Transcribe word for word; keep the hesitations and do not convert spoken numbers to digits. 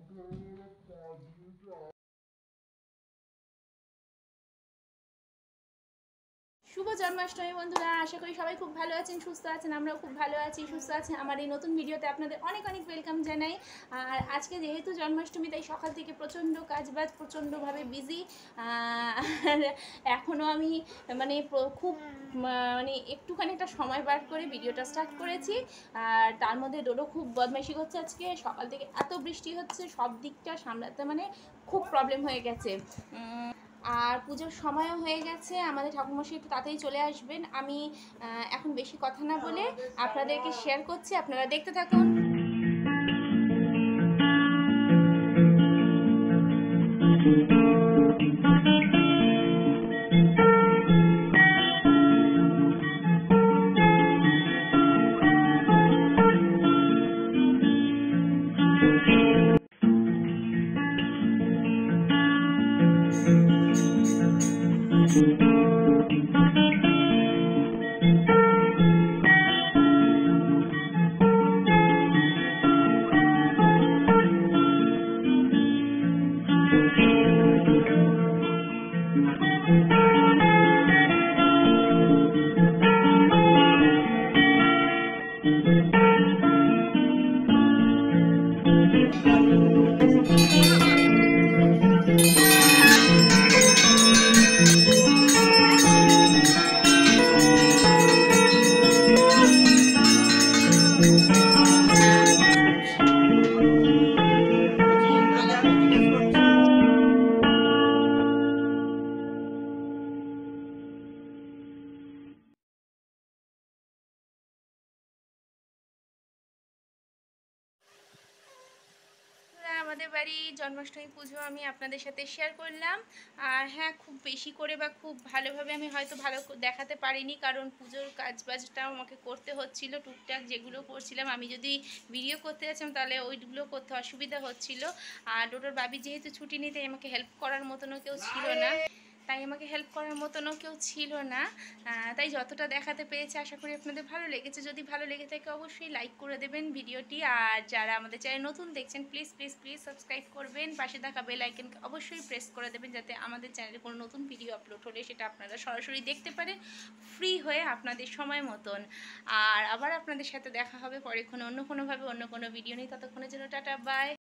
শুভ জন্মাষ্টমী বন্ধুরা, আশা করি সবাই খুব ভালো আছেন, সুস্থ আছেন। আমরাও খুব ভালো আছি, সুস্থ আছি। আমার এই নতুন ভিডিওতে আপনাদের অনেক অনেক ওয়েলকাম জানাই। আর আজকে যেহেতু জন্মাষ্টমী, তাই সকাল থেকে প্রচণ্ড কাজবাজ, প্রচণ্ডভাবে বিজি। আর এখনও আমি মানে খুব মানে একটুখানি একটা সময় বার করে ভিডিওটা স্টার্ট করেছি। আর তার মধ্যে ডোডো খুব বদমাইশি করছে। আজকে সকাল থেকে এত বৃষ্টি হচ্ছে, সব দিকটা সামলাতে মানে খুব প্রবলেম হয়ে গেছে। আর পুজোর সময়ও হয়ে গেছে, আমাদের ঠাকুরমশাই একটু তাড়াতাড়ি চলে আসবেন। আমি এখন বেশি কথা না বলে আপনাদেরকে শেয়ার করছি, আপনারা দেখতে থাকুন। আমাদের বাড়ি জন্মাষ্টমী পুজো আমি আপনাদের সাথে শেয়ার করলাম। আর হ্যাঁ, খুব বেশি করে বা খুব ভালোভাবে আমি হয়তো ভালো দেখাতে পারিনি, কারণ পুজোর কাজবাজটাও আমাকে করতে হচ্ছিল। টুকটাক যেগুলো করছিলাম, আমি যদি ভিডিও করতে যাচ্ছিলাম তাহলে ওইগুলো করতে অসুবিধা হচ্ছিল। আর ডোডোর বাবি যেহেতু ছুটি নিতে, আমাকে হেল্প করার মতনও কেউ ছিল না, তাই আমাকে হেল্প করার মতনও কেউ ছিল না। তাই যতটা দেখাতে পেরেছি, আশা করি আপনাদের ভালো লেগেছে। যদি ভালো লেগে থাকে অবশ্যই লাইক করে দেবেন ভিডিওটি। আর যারা আমাদের চ্যানেল নতুন দেখছেন, প্লিজ প্লিজ প্লিজ সাবস্ক্রাইব করবেন। পাশে থাকা বেল আইকনকে অবশ্যই প্রেস করে দেবেন, যাতে আমাদের চ্যানেলে কোনো নতুন ভিডিও আপলোড হলে সেটা আপনারা সরাসরি দেখতে পারেন, ফ্রি হয়ে আপনাদের সময় মতন। আর আবার আপনাদের সাথে দেখা হবে পরে কোনো অন্য কোনোভাবে অন্য কোনো ভিডিও নিয়ে। ততক্ষণের জন্য টাটা, বাই।